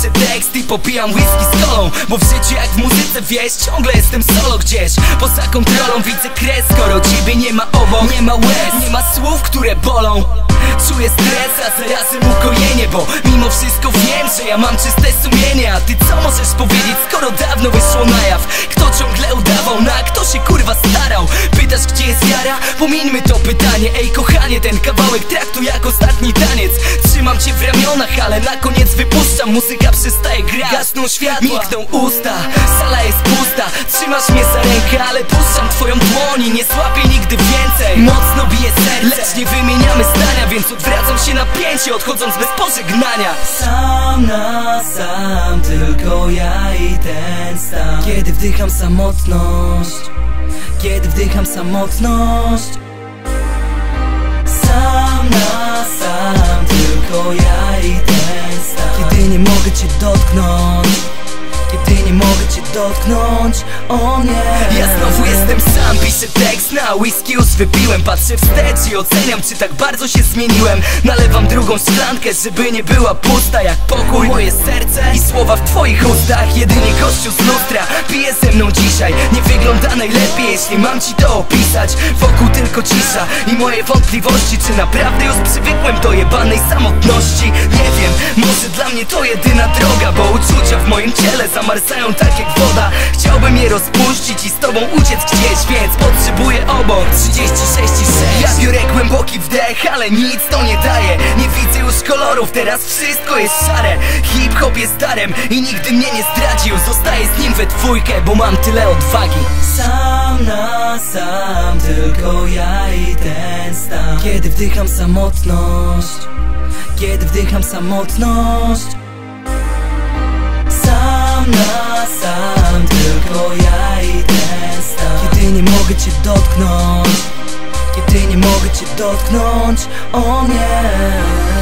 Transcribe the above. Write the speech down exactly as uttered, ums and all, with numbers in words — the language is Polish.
piszę tekst i popijam whisky z kolą, bo w życiu jak w muzyce, wiesz, ciągle jestem solo gdzieś. Poza kontrolą widzę kres, skoro ciebie nie ma obok. Nie ma łez, nie ma słów, które bolą. Czuję stres, a zarazem ukojenie, bo mimo wszystko wiem, że ja mam czyste sumienie. A ty co możesz powiedzieć, skoro dawno wyszło na jaw? Kto ciągle udawał, na kto się kurwa starał? Pytasz, gdzie jest wiara? Pomieńmy to pytanie. Ej kochanie, ten kawałek traktuj jak ostatni taniec. Trzymam cię w ramionach, ale na koniec wypuszczam. Muzyka przestaje grać, gasną światła, nikną usta, sala jest pusta. Trzymasz mnie za rękę, ale puszczam twoją dłoń i nie złapię nigdy więcej. Mocno bije serce, lecz nie wymieniamy zdania, więc odwracam się na pięcie, odchodząc bez pożegnania. Sam na sam, tylko ja i ten stan. Kiedy wdycham samotność, kiedy wdycham samotność. Sam na sam, tylko ja i ten stan. Kiedy nie mogę cię dotknąć, kiedy nie mogę cię dotknąć, o nie. Ja znowu jestem sam, piszę tekst na whisky już wypiłem. Patrzę wstecz i oceniam, czy tak bardzo się zmieniłem. Nalewam drugą szklankę, żeby nie była pusta. Jak pokój, moje serce i słowa w twoich ustach. Jedynie gościu z lustra pije ze mną dzisiaj. Nie wygląda najlepiej, jeśli mam ci to opisać. Wokół tylko cisza i moje wątpliwości, czy naprawdę już przywykłem do jebanej samotności. Nie wiem, może dla mnie to jedyna droga, bo uczucia w moim ciele zamarzają tak jak woda. Chciałbym je rozpuścić i z tobą uciec gdzieś, więc potrzebuję obok trzydzieści sześć i sześć. Ja biorę głęboki wdech, ale nic to nie daje. Nie widzę już kolorów, teraz wszystko jest szare. Hip-hop jest darem i nigdy mnie nie zdradził. Zostaję z nim we dwójkę, bo mam tyle odwagi. Sam na sam, tylko ja i ten stan. Kiedy wdycham samotność, kiedy wdycham samotność. Sam na sam, tylko ja i ten stan. Kiedy nie mogę cię dotknąć, kiedy nie mogę cię dotknąć, o nie.